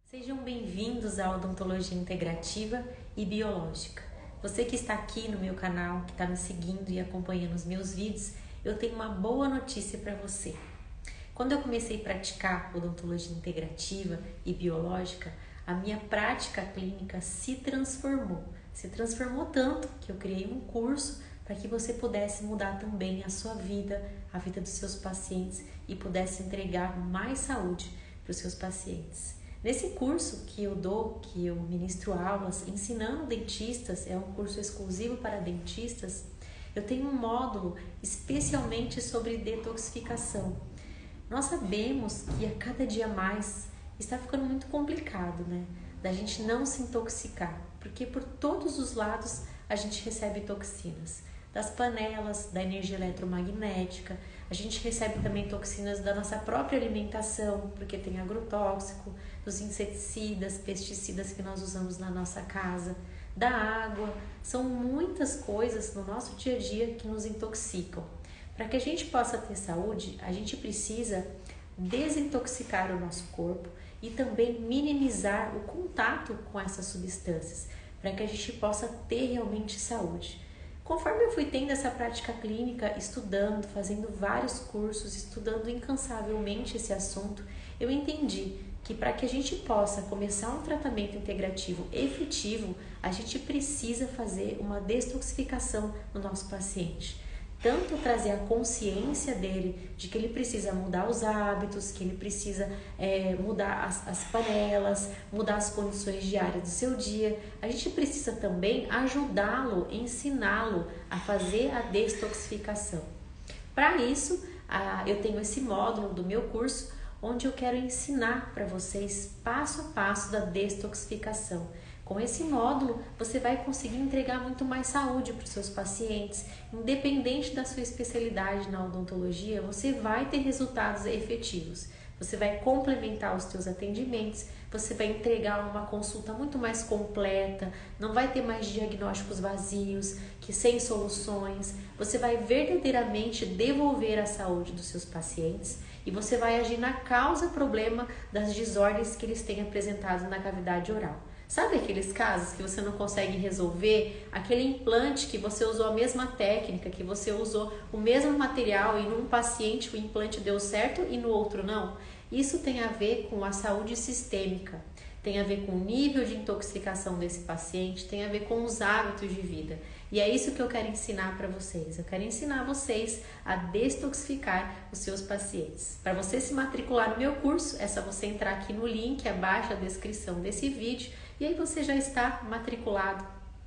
Sejam bem-vindos à Odontologia Integrativa e Biológica. Você que está aqui no meu canal, que está me seguindo e acompanhando os meus vídeos, eu tenho uma boa notícia para você. Quando eu comecei a praticar odontologia integrativa e biológica, a minha prática clínica se transformou. Se transformou tanto que eu criei um curso para que você pudesse mudar também a sua vida, a vida dos seus pacientes e pudesse entregar mais saúde para os seus pacientes. Nesse curso que eu dou, que eu ministro aulas ensinando dentistas, é um curso exclusivo para dentistas, eu tenho um módulo especialmente sobre detoxificação. Nós sabemos que a cada dia mais está ficando muito complicado, né? Da gente não se intoxicar, porque por todos os lados a gente recebe toxinas. Das panelas, da energia eletromagnética, a gente recebe também toxinas da nossa própria alimentação, porque tem agrotóxico, dos inseticidas, pesticidas que nós usamos na nossa casa, da água. São muitas coisas no nosso dia a dia que nos intoxicam. Para que a gente possa ter saúde, a gente precisa desintoxicar o nosso corpo e também minimizar o contato com essas substâncias, para que a gente possa ter realmente saúde. Conforme eu fui tendo essa prática clínica, estudando, fazendo vários cursos, estudando incansavelmente esse assunto, eu entendi que para que a gente possa começar um tratamento integrativo efetivo, a gente precisa fazer uma detoxificação no nosso paciente. Tanto trazer a consciência dele de que ele precisa mudar os hábitos, que ele precisa mudar as panelas, mudar as condições diárias do seu dia. A gente precisa também ajudá-lo, ensiná-lo a fazer a detoxificação. Para isso, eu tenho esse módulo do meu curso, onde eu quero ensinar para vocês passo a passo da detoxificação. Com esse módulo, você vai conseguir entregar muito mais saúde para os seus pacientes. Independente da sua especialidade na odontologia, você vai ter resultados efetivos. Você vai complementar os seus atendimentos, você vai entregar uma consulta muito mais completa, não vai ter mais diagnósticos vazios, que sem soluções. Você vai verdadeiramente devolver a saúde dos seus pacientes e você vai agir na causa-problema das desordens que eles têm apresentado na cavidade oral. Sabe aqueles casos que você não consegue resolver? Aquele implante que você usou a mesma técnica, que você usou o mesmo material e num paciente o implante deu certo e no outro não? Isso tem a ver com a saúde sistêmica, tem a ver com o nível de intoxicação desse paciente, tem a ver com os hábitos de vida. E é isso que eu quero ensinar para vocês. Eu quero ensinar vocês a detoxificar os seus pacientes. Para você se matricular no meu curso, é só você entrar aqui no link abaixo da descrição desse vídeo e aí você já está matriculado.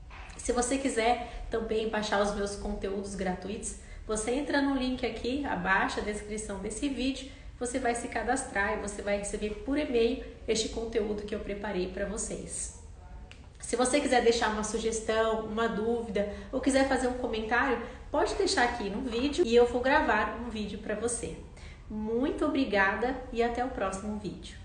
Se você quiser também baixar os meus conteúdos gratuitos, você entra no link aqui abaixo da descrição desse vídeo, você vai se cadastrar e você vai receber por e-mail este conteúdo que eu preparei para vocês. Se você quiser deixar uma sugestão, uma dúvida ou quiser fazer um comentário, pode deixar aqui no vídeo e eu vou gravar um vídeo para você. Muito obrigada e até o próximo vídeo.